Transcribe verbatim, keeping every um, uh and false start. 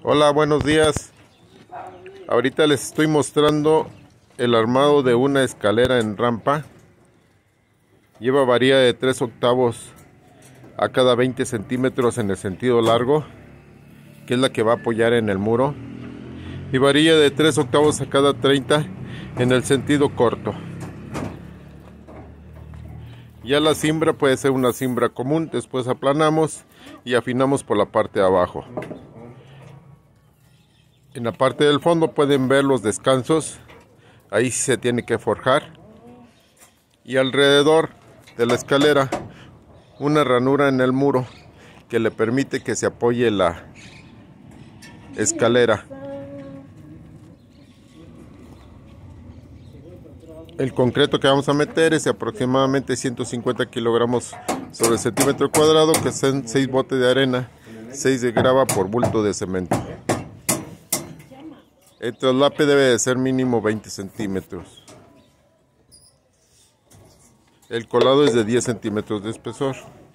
Hola, buenos días. Ahorita les estoy mostrando el armado de una escalera en rampa. Lleva varilla de tres octavos a cada veinte centímetros en el sentido largo, que es la que va a apoyar en el muro, y varilla de tres octavos a cada treinta en el sentido corto. Ya la cimbra puede ser una cimbra común, después aplanamos y afinamos por la parte de abajo. En la parte del fondo pueden ver los descansos, ahí sí se tiene que forjar, y alrededor de la escalera una ranura en el muro que le permite que se apoye la escalera. El concreto que vamos a meter es aproximadamente ciento cincuenta kilogramos sobre centímetro cuadrado, que son seis botes de arena, seis de grava por bulto de cemento. El traslape debe de ser mínimo veinte centímetros. El colado es de diez centímetros de espesor.